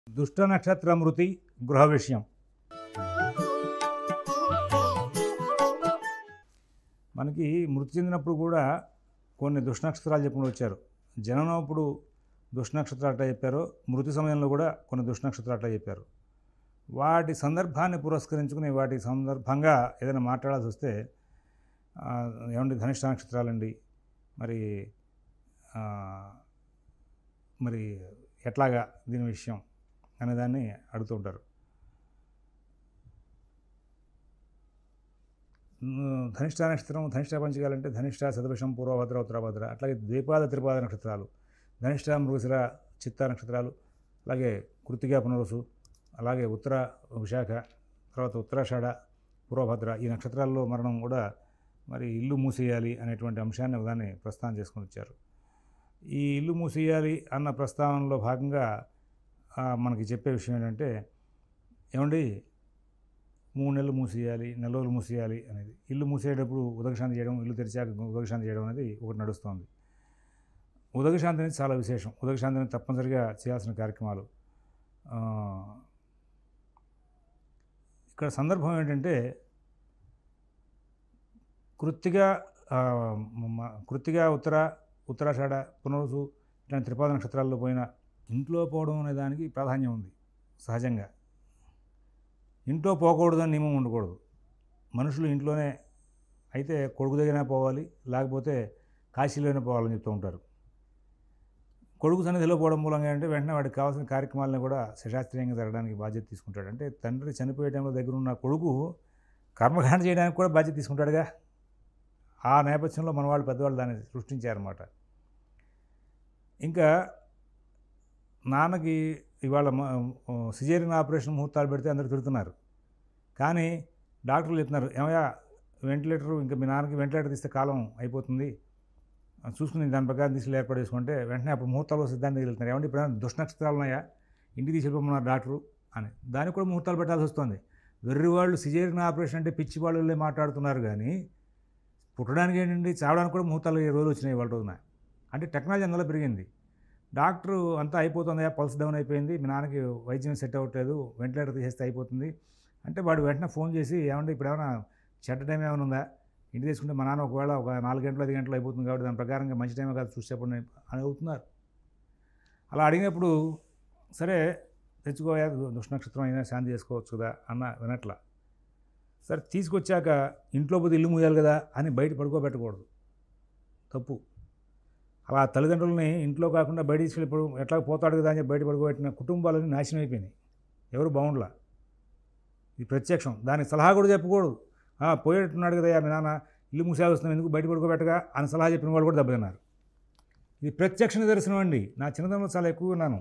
దుష్ట నక్షత్ర మృతి గృహ విషయం. మనకి మృతి చెందినప్పుడు కూడా కొన్ని దుష్నక్షత్రాలు చెప్పుకుని వచ్చారు. జననప్పుడు దుష్నక్షత్రాలు అట్లా చెప్పారు, మృతి సమయంలో కూడా కొన్ని దుష్నక్షత్రాలు అట్లా చెప్పారు. వాటి సందర్భాన్ని పురస్కరించుకుని వాటి సందర్భంగా ఏదైనా మాట్లాడాల్సి వస్తే ఏమండి ధనిష్ట నక్షత్రాలండి, మరి మరి ఎట్లాగా దీని విషయం అనేదాన్ని అడుగుతూ ఉంటారు. ధనిష్ట నక్షత్రం, ధనిష్ట పంచకాలంటే ధనిష్ట, శతభిషం, పూర్వభద్ర, ఉత్తరభద్ర, అట్లాగే ద్విపాద త్రిపాద నక్షత్రాలు, ధనిష్ట, మృగశిర, చిత్త నక్షత్రాలు, అలాగే కృత్తిక, పునరుసు, అలాగే ఉత్తర విశాఖ, తర్వాత ఉత్తరాషాఢ, పూర్వభద్ర, ఈ నక్షత్రాల్లో మరణం కూడా మరి ఇల్లు మూసేయాలి అనేటువంటి అంశాన్ని ఉదాన్ని ప్రస్తావన చేసుకొని వచ్చారు. ఈ ఇల్లు మూసేయాలి అన్న ప్రస్తావనలో భాగంగా మనకి చెప్పే విషయం ఏంటంటే, ఏమండి 3 నెలలు మూసేయాలి, నెల రోజులు మూసేయాలి అనేది. ఇల్లు మూసేటప్పుడు ఉదకశాంతి చేయడం, ఇల్లు తెరిచాక ఉదకశాంతి చేయడం అనేది ఒకటి నడుస్తుంది. ఉదకశాంతి అనేది చాలా విశేషం. ఉదకశాంతి అనేది తప్పనిసరిగా చేయాల్సిన కార్యక్రమాలు. ఇక్కడ సందర్భం ఏంటంటే, కృత్తిక, ఉత్తరాషాఢ, పునరుసు ఇట్లాంటి త్రిపాద నక్షత్రాల్లో పోయిన ఇంట్లో పోవడం అనే దానికి ప్రాధాన్యం ఉంది. సహజంగా ఇంట్లో పోకూడదని నియమం ఉండకూడదు. మనుషులు ఇంట్లోనే అయితే కొడుకు దగ్గర పోవాలి, లేకపోతే కాశీలోనే పోవాలని చెప్తూ ఉంటారు. కొడుకు సన్నిధిలో పోవడం మూలంగా అంటే వెంటనే వాడికి కావాల్సిన కార్యక్రమాలను కూడా శశాస్త్రీయంగా జరగడానికి బాధ్యత తీసుకుంటాడు. అంటే తండ్రి చనిపోయే టైంలో దగ్గర ఉన్న కొడుకు కర్మకాండ చేయడానికి కూడా బాధ్యత తీసుకుంటాడుగా. ఆ నేపథ్యంలో మన వాళ్ళు పెద్దవాళ్ళు దాన్ని సృష్టించారన్నమాట. ఇంకా నాన్నకి ఇవాళ సిజేరియన్ ఆపరేషన్ ముహూర్తాలు పెడితే అందరూ తిడుతున్నారు. కానీ డాక్టర్లు చెప్తున్నారు, ఏమయ్యా వెంటిలేటర్, ఇంకా మీ నాన్నకి వెంటిలేటర్ తీస్తే కాలం అయిపోతుంది, చూసుకుని దాని ప్రకారం తీసుకెళ్ళి ఏర్పాటు చేసుకుంటే వెంటనే అప్పుడు ముహూర్తాలు సిద్ధాంతం వెళ్తున్నారు. ఏమంటే ఇప్పుడు దుష్నక్షత్రాలు ఉన్నాయా, ఇంటికి తీసుకెళ్ళిపోమన్నారు డాక్టరు అని. దానికి కూడా ముహూర్తాలు పెట్టాల్సి వస్తుంది. వెర్రివాళ్ళు సిజేరియన్ ఆపరేషన్ అంటే పిచ్చి వాళ్ళే మాట్లాడుతున్నారు. కానీ పుట్టడానికి ఏంటండి, చావడానికి కూడా ముహూర్తాలు ఈ రోజు వచ్చినాయి వాళ్ళ రోజున. అంటే టెక్నాలజీ అందులో పెరిగింది. డాక్టరు అంతా అయిపోతుందా, పల్స్ డౌన్ అయిపోయింది, మీ నాన్నకి వైద్యం సెట్ అవ్వట్లేదు, వెంటిలేటర్ తీసేస్తే అయిపోతుంది అంటే వాడు వెంటనే ఫోన్ చేసి, ఏమంటే ఇప్పుడు ఏమైనా చెడ్డ టైం ఏమైనా ఉందా, ఇంటి తీసుకుంటే మా నాన్న ఒకవేళ ఒక 4 గంటలు 5 గంటలు అయిపోతుంది కాబట్టి దాని ప్రకారంగా మంచి టైమే కాదు చూసేప్పుడు అని అవుతున్నారు. అలా అడిగినప్పుడు సరే తెచ్చుకోయా, దుష్నక్షత్రం అయినా శాంతి చేసుకోవచ్చు కదా అన్న వినట్ల. సరే తీసుకొచ్చాక ఇంట్లో పోతే ఇల్లు మూయాలి కదా అని బయట పడుకోబెట్టకూడదు, తప్పు. అలా తల్లిదండ్రులని ఇంట్లో కాకుండా బయట తీసుకెళ్ళిపోవడం, ఎట్లా పోతాడు కదా అని బయట పడుకోబెట్టిన కుటుంబాలని నాశనం అయిపోయినాయి. ఎవరు బాగుండలా. ఇది ప్రత్యక్షం. దానికి సలహా కూడా చెప్పకూడదు. పోయేట్టున్నాడు కదా మీ నాన్న, ఇల్లు మూసేయాల్సి వస్తుంది, ఎందుకు బయట పడుకోబెట్టగా అని సలహా చెప్పిన వాళ్ళు కూడా దెబ్బతిన్నారు. ఇది ప్రత్యక్ష నిదర్శనం అండి. నా చిన్నతనంలో చాలా ఎక్కువ ఉన్నాను.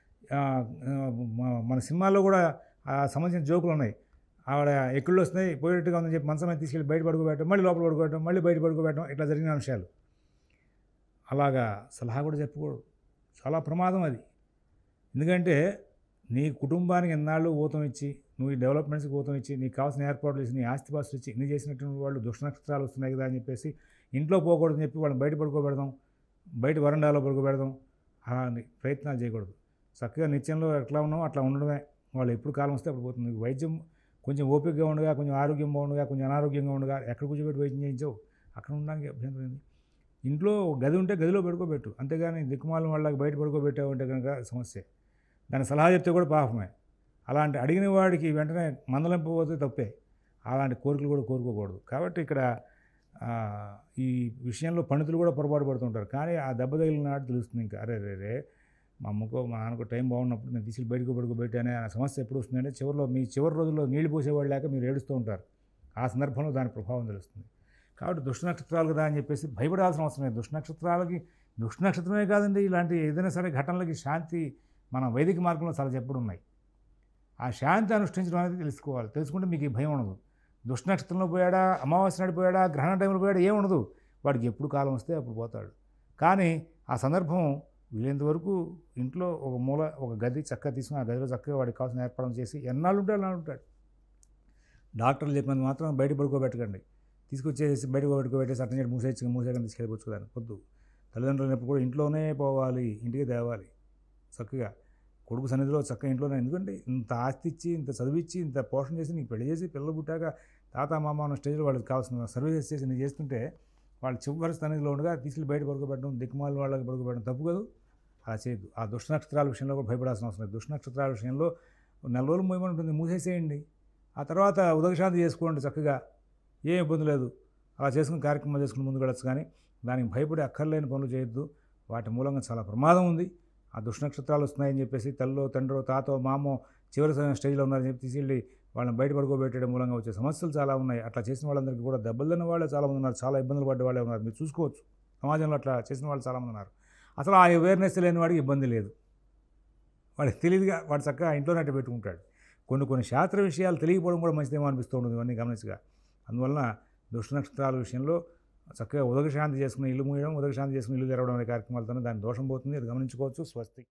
మన సినిమాల్లో కూడా సంబంధించిన జోకులు ఉన్నాయి. ఆవిడ ఎక్కుళ్ళు వస్తున్నాయి, పోయేట్టుగా ఉందని చెప్పి మంచం మీద తీసుకెళ్ళి బయట పడుకోబెట్టడం, మళ్ళీ లోపల పడుకోవడం, మళ్ళీ బయట పడుకోబెట్టడం, ఇట్లా జరిగిన అంశాలు. అలాగా సలహా కూడా చెప్పకూడదు, చాలా ప్రమాదం అది. ఎందుకంటే నీ కుటుంబానికి ఎన్నాళ్ళు ఊతం ఇచ్చి, నువ్వు ఈ డెవలప్మెంట్స్కి ఊతం ఇచ్చి, నీకు కావాల్సిన ఏర్పాట్లు చేసి, నీ ఆస్తిపాస్తులు ఇచ్చి ఇన్ని చేసినటువంటి వాళ్ళు దుష్నక్షత్రాలు వస్తున్నాయి కదా అని చెప్పేసి ఇంట్లో పోకూడదని చెప్పి వాళ్ళని బయట పడుకోబెడదాం, బయట వరండాలో పడుకోబెడదాం, అలాంటి ప్రయత్నాలు చేయకూడదు. చక్కగా నిత్యంలో ఎట్లా ఉన్నామో అట్లా ఉండడమే. వాళ్ళు ఎప్పుడు కాలం వస్తే అప్పుడు పోతుంది. వైద్యం కొంచెం ఓపికగా ఉండగా, కొంచెం ఆరోగ్యం బాగుండగా, కొంచెం అనారోగ్యంగా ఉండగా ఎక్కడ కూర్చోబెట్టి వైద్యం చేయించావు అక్కడ ఉండడానికి అభ్యంతరం ఏంది. ఇంట్లో గది ఉంటే గదిలో పడుకోబెట్టు, అంతేగాని దిక్కుమాలం వాళ్ళకి బయట పడుకోబెట్టావు అంటే కనుక సమస్య. దాని సలహా చెప్తే కూడా పాపమే. అలాంటి అడిగిన వాడికి వెంటనే మందలింపబోతే తప్పే. అలాంటి కోరికలు కూడా కోరుకోకూడదు. కాబట్టి ఇక్కడ ఈ విషయంలో పండితులు కూడా పొరపాటు పడుతుంటారు. కానీ ఆ దెబ్బ తగిలిన నాడు తెలుస్తుంది ఇంకా, అరే రే మా నాన్నకు టైం బాగున్నప్పుడు నేను తీసుకెళ్ళి బయటకు పడుకోబెట్టానే అనే సమస్య ఎప్పుడు వస్తుందంటే మీ చివరి రోజుల్లో నీళ్లు పోసేవాళ్ళు లేక మీరు ఏడుస్తూ ఉంటారు. ఆ సందర్భంలో దాని ప్రభావం తెలుస్తుంది. కాబట్టి దుష్నక్షత్రాలు కదా అని చెప్పేసి భయపడాల్సిన అవసరం లేదు. దుష్నక్షత్రమే కాదండి, ఇలాంటి ఏదైనా సరే ఘటనలకి శాంతి మన వైదిక మార్గంలో చాలా చెప్పడం ఉన్నాయి. ఆ శాంతి అనుష్ఠించడం అనేది తెలుసుకోవాలి. తెలుసుకుంటే మీకు ఈ భయం ఉండదు. దుష్నక్షత్రంలో పోయాడా, అమావాస్య నాడు పోయాడా, గ్రహణ టైంలో పోయాడా ఏముండదు. వాడికి ఎప్పుడు కాలం వస్తే అప్పుడు పోతాడు. కానీ ఆ సందర్భం వీలైనంత వరకు ఇంట్లో ఒక మూల, ఒక గది చక్కగా తీసుకుని ఆ గదిలో చక్కగా వాడికి కావాల్సిన ఏర్పాటు చేసి ఎన్నాళ్ళు ఉంటాడు అలా ఉంటాడు. డాక్టర్లు చెప్పినంత మాత్రం బయట పడుకోబెట్టకండి. తీసుకొచ్చేసి బయట పడుకోబెట్టేసి అట్టని చెప్పి మూసేయకుండా తీసుకెళ్ళిపోవచ్చు కదా. పొద్దు తల్లిదండ్రులు ఎప్పుడు కూడా ఇంట్లోనే పోవాలి, ఇంటికి తేవాలి చక్కగా. కొడుకు సన్నిధిలో చక్కగా ఇంట్లోనే, ఎందుకంటే ఇంత ఆస్తి ఇచ్చి, ఇంత చదివిచ్చి, ఇంత పోషణ చేసి, నీకు పెళ్లి చేసి, పిల్లలు పుట్టాక తాత, మామ అన్న స్టేజ్‌లో వాళ్ళకి కావాల్సిన సర్వీసెస్ చేసి నీకు చేస్తుంటే, వాళ్ళు చివరి సన్నిధిలో ఉండగా తీసుకెళ్ళి బయట పడుకోబెట్టడం, దిక్కుమాలిన వాళ్ళకి పడుకోబెట్టడం తప్పు కాదు. అలా చేయొద్దు. ఆ దుష్ట నక్షత్రాల విషయంలో కూడా భయపడాల్సిన అవసరం లేదు. దుష్ట నక్షత్రాల విషయంలో నెల రోజులు మోయమని ఉంటుంది, మూసేసేయండి. ఆ తర్వాత ఉదకశాంతి చేసుకోండి చక్కగా, ఏం ఇబ్బంది లేదు. అలా చేసుకుని కార్యక్రమాలు చేసుకుని ముందుకు వెళ్ళొచ్చు, కానీ దానికి భయపడి అక్కర్లేని పనులు చేయొద్దు. వాటి మూలంగా చాలా ప్రమాదం ఉంది. ఆ దుష్ట నక్షత్రాలు వస్తున్నాయని చెప్పేసి తల్లో, తండ్రో, తాతో, మామో చివరి స్టేజ్లో ఉన్నారని చెప్పి తీసుకెళ్ళి వాళ్ళని బయట పడుకోబెట్టడం మూలంగా వచ్చే సమస్యలు చాలా ఉన్నాయి. అట్లా చేసిన వాళ్ళందరికీ కూడా దెబ్బలు తిన్న వాళ్ళే చాలామంది ఉన్నారు. చాలా ఇబ్బందులు పడ్డ వాళ్ళే ఉన్నారు. మీరు చూసుకోవచ్చు, సమాజంలో అట్లా చేసిన వాళ్ళు చాలామంది ఉన్నారు. అసలు ఆ అవేర్నెస్ లేని వాడికి ఇబ్బంది లేదు. వాడికి తెలియదుగా, వాడు చక్కగా ఇంట్లోనే అట్ట పెట్టుకుంటాడు. కొన్ని శాస్త్ర విషయాలు తెలియకపోవడం కూడా మంచిదేమో అనిపిస్తూ ఉంటుంది ఇవన్నీ గమనించగా. అందువలన దుష్ట నక్షత్రాల విషయంలో చక్కగా ఉదకశాంతి చేసుకుని ఇల్లు మూయడం, ఉదకశాంతి చేసుకుని ఇల్లు తెరవడం అనే కార్యక్రమాలతోనే దాని దోషం పోతుంది. అది గమనించుకోవచ్చు. స్వస్తి.